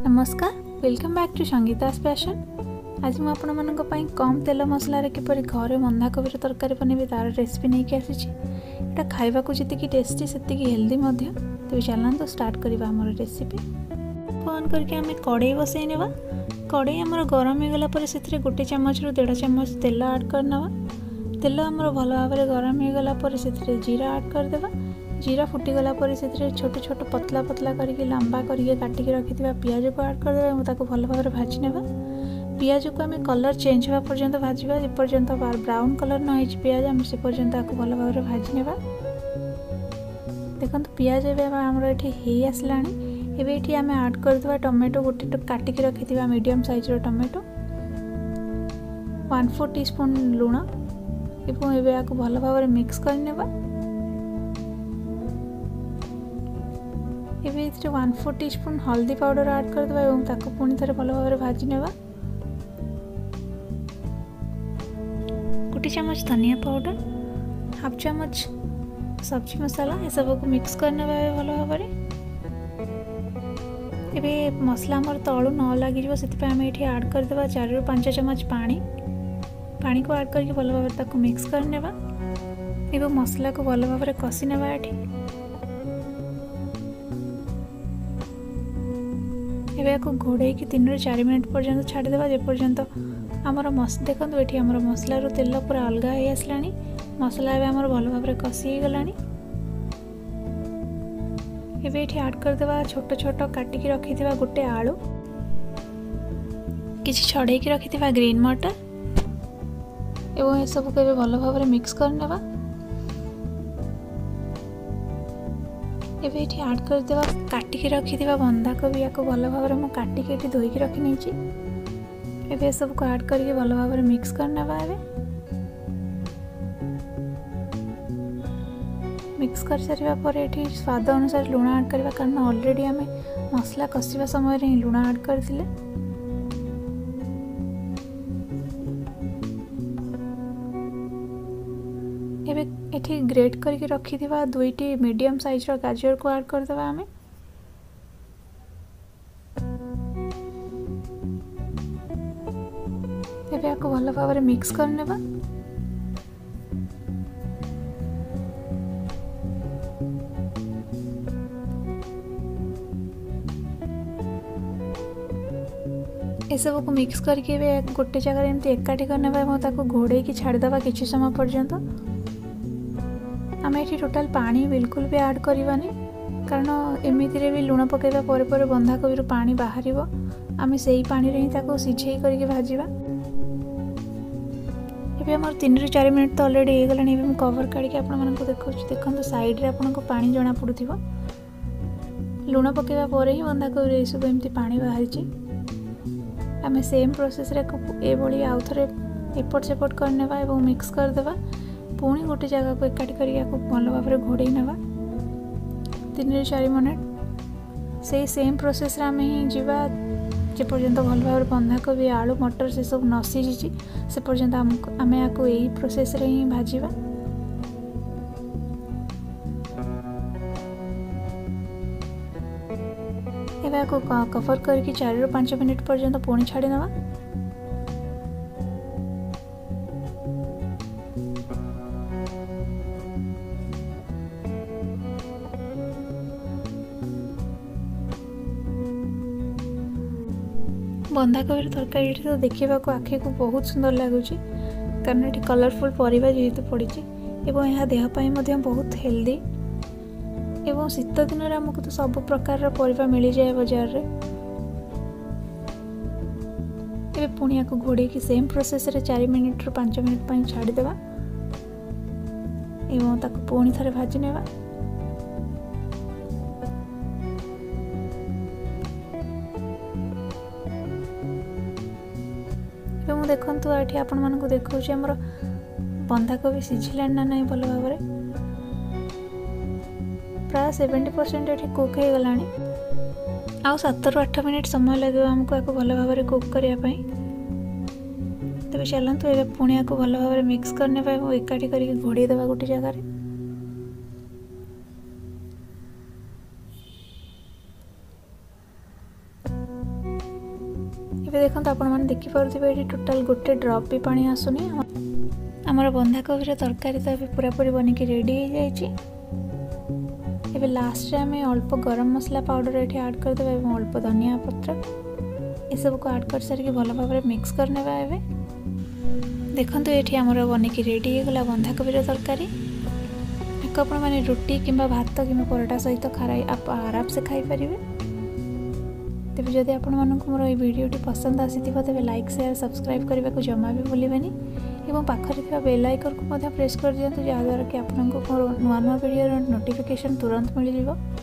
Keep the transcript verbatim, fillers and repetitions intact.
नमस्कार, welcome back to Sangeeta's passion. आज मुझे आपण मानक पई कम तेल मसलार किपर घरे बंधाकोबी तरकारी बनैबे तार रेसिपी नहीं कि आसी। एटा खाइबा को जितकी टेस्टी सेतिकी हेल्दी मध्य। तो चलना स्टार्ट करबा हमर रेसिपी। फोन करके आम कड़ाई बसई नेबा। कड़ाई हमर गरम हो गला पर सेथिरे गोटे चम्मच रु डेढ़ चम्मच तेल ऐड करनवा। तेल हमर भल भाव गरम हो गला पर सेथिरे जीरा ऐड कर देबा। जीरा फुटीगला पर से छोट छोट पतला पतला करके लंबा करके काटिकी रखिथिबा पियाज को ऐड कर देबा। ताको भल भाव भाजी नेबा। पियाज को आम कलर चेंज होगा पर्यंत भाजवा। जे पर्यंत ब्राउन कलर न हो पियाज आम से पर्यंत आपको भल भाव भाजी नेबा। देखो पियाज आमर ये आसला। एबे आम ऐड करदे टमेटो गोटे काटिकी रखिथिबा मीडियम साइज रो टमेटो वन फोर टीस्पून लुण एवं एबे आको भल भाव मिक्स कर नेबा। एबे इथरे वन फोर टीस्पून हल्दी पाउडर ऐड कर देबा एवं ताको पुणी थरे भल भाव भाजी नेबा। गोटे चम्मच धनिया पाउडर, हाफ चम्मच सब्जी मसाला ये सब को मिक्स कर नेबा भल भाव। एबे मसला हमर तळु न लागि जिवो सेति आमे एठी ऐड कर देबा चार रु पाँच चम्मच पानी। पानी को ऐड करके भल भाव ताको मिक्स कर नेबा एवं मसला को भल भाव कसी नेबा। एठी एबे को घोड़े की तीन रु चार मिनट पर्यंत छाड़ी देबा। जे पर्यंत हमर मस देखंतु एठी हमर मसला रु तेल पूरा अलगा हे आसलानी। मसला एबे हमर भल भाव कसी हे गलानी। एबे एठी ऐड कर देबा छोट छोट काटिकी रखिथिबा गोटे आलू, किछि छड़े की रखिथिबा ग्रीन मटर एवं ए सब को एबे भल भाव मिक्स कर नेबा। एबे एठी ऐड कर देबा काटिकी रखिथिबा बंधाकोबी। याको भल भाव मु काटिकी एठी धोइकी रखि नेछि। एबे सब को ऐड करके भल भाव मिक्स कर नेबा। एबे मिक्स कर सारिबा पर एठी स्वाद अनुसार लुण ऐड करबा, कारण ऑलरेडी आमे मसला कसिबा समय रे लुण ऐड करथिले। एबे एठी ग्रेट करके रखिथिबा दुईटी मीडियम साइज रो गाजर को ऐड कर देबा। आमे एबे आको भल भाव मिक्स कर नेबा। ए सब को मिक्स करके गोटे जगह एमती एकाठी करने घोड़े की छाड़ीदे किसी समय पर्यंत। आम ये टोटाल पानी बिल्कुल भी ऐड करवानी, कारण एमती भी लुण पकेबा पर पर बंधाकोबी पानी बाहर। आम से पानी रे ही सिझे करके भाजवा। एबे हमर तीन रु चार मिनट तो ऑलरेडी हो गलानी। एबे कवर काढ़ी आपण मानक देखौ देखंतु साइड रे आपनको पानी जना पड़ुथिबो। लुण पकेबा पर ही बंधाकोबी रे सब एमती पानी बाहरी। आम सेम प्रोसेस रे एभली आउ थे एपट सेपट करने और मिक्स कर देबा। पुणी गोटे जगह को एकाठी करके भल भाव घोड़े नेबा तीन रु चार मिनट। से सेम प्रोसेस रे आम ही जीवा जे पर्यंत भल भाव बंधाकोबी आलू मटर से सब न सिझी से पर्यंत आम आपको यही प्रोसेस रे ही भाजवा। एबे को कवर करके चार रु पाँच मिनट पर्यंत पुणी छाड़ी नेबा। बंधाकोबी तरकारी तो देखा आखि को बहुत सुंदर लगुच, कारण ये कलरफुल परिबा जेहेतु पड़ी एवं यह देहपाई बहुत हेल्दी। एवं शीत दिन में आमको तो सब प्रकार परिबा मिल जाए बाजार रे। एबे पुणी को घोड़े की सेम प्रोसेस रे चार मिनिट रु पाँच मिनिट पई छाड़ी देबा एवं ताको पुणी थरे भाजी नेबा। एबे मु देखंतु एठी आपण मानको देखौछि हमर बंधाकोबी सिझिलान ना नै भल भाव रे। प्राय सेवेन्टी परसेंट ये कुक हो गलानी। आउ सात रु आठ मिनिट समय लगे आमको आपको भल भाव कुक करने। तेज चलतु ए पुणी आपको भल भाव मिक्स करने एकाठी करके घोड़े देवा गोटे जगार। ଏବେ ଦେଖନ୍ତୁ ଆପଣମାନେ ଦେଖିପାରୁଥିବେ ଏଠି ଟୋଟାଲ ଗୋଟେ ଡ୍ରପ୍ ବି ପାଣି ଆସୁନି। ଆମର ବନ୍ଧାକୋବିର ତରକାରୀ ତ ଏବେ ପୁରାପୁରି ବନିକି ରେଡ଼ି ହେଇଯାଇଛି। ଏବେ ଲାଷ୍ଟରେ ଆମେ ଅଳ୍ପ ଗରମ ମସଲା ପାଉଡ଼ର ଏଠି ଆଡ଼୍ କରିଦେବା ଏବଂ ଅଳ୍ପ ଧନିଆ ପତ୍ର ଏସବୁକୁ ଆଡ଼୍ କରି ସାରିକି ଭଲ ଭାବରେ ମିକ୍ସ କରିନେବା। ଏବେ ଦେଖନ୍ତୁ ଏଠି ଆମର ବନିକି ରେଡ଼ି ହେଇଗଲା ବନ୍ଧାକୋବିର ତରକାରୀ। ଆକୁ ଆପଣମାନେ ରୁଟି କିମ୍ବା ଭାତ କିମ୍ବା ପରଟା ସହିତ ଖାଇ ଆରାମସେ ଖାଇପାରିବେ। ତେବେ ଯଦି ଆପଣମାନଙ୍କୁ ମୋର ଏହି ଭିଡ଼ିଓଟି ପସନ୍ଦ ଆସିଥିବ ତେବେ ଲାଇକ୍ ସେୟାର ସବସ୍କ୍ରାଇବ୍ କରିବାକୁ ଜମା ବି ଭୁଲିବେନି ଏବଂ ପାଖରେ ଥିବା ବେଲ୍ ଆଇକନ୍କୁ ମଧ୍ୟ ପ୍ରେସ୍ କରିଦିଅନ୍ତୁ, ଯାହାଦ୍ୱାରା କି ଆପଣଙ୍କୁ ମୋର ନୂଆ ନୂଆ ଭିଡ଼ିଓର ନୋଟିଫିକେସନ୍ ତୁରନ୍ତ ମିଳିଯିବ।